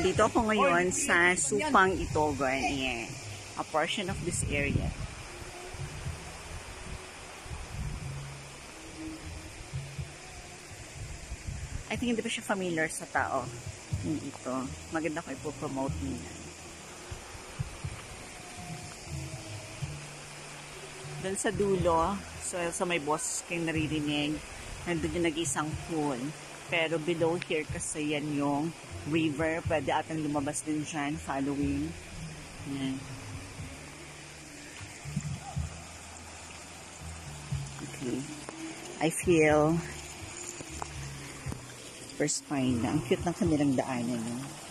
Nandito ako ngayon sa Sufang Itogan. Ayan. A portion of this area. I think hindi pa siya familiar sa tao. Ito. Maganda ko ipopromote niya. Doon sa dulo, so sa may boss kayong naririnig, nandun yung nag-isang pool. Pero below here kasi yan yung river. Pwede atang lumabas din dyan following. Yan. Okay. I feel first fine na. Ang cute ng kanilang daanan.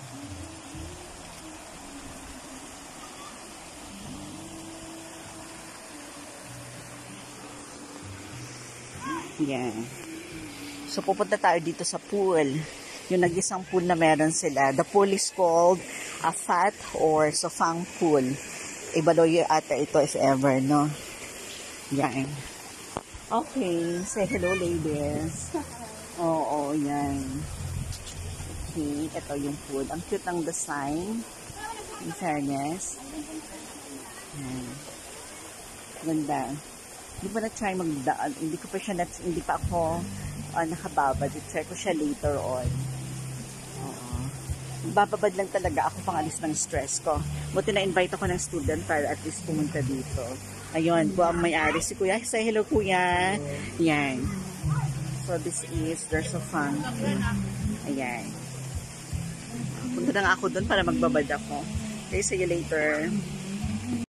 Yan. So, pupunta tayo dito sa pool. Yung nag-isang pool na meron sila. The pool is called a fat or Sufang pool. Ibaloy ata ito if ever, no? Yan. Okay. Say hello, ladies. Oo, yan. Okay. Ito yung pool. Ang cute ng design. In fairness. Yan. Ganda. Hindi pa na-try magdaan. Hindi pa ako nakababad. I-try ko siya later on. Bababad lang talaga ako pangalis ng stress ko. Buti na-invite ako ng student para at least pumunta dito. Ayun, po ang may-ari si Kuya. Say hello, Kuya. Yan. So, this is there's a fun. Ayan. Punta na nga ako doon para magbabad ako. Okay, see you later.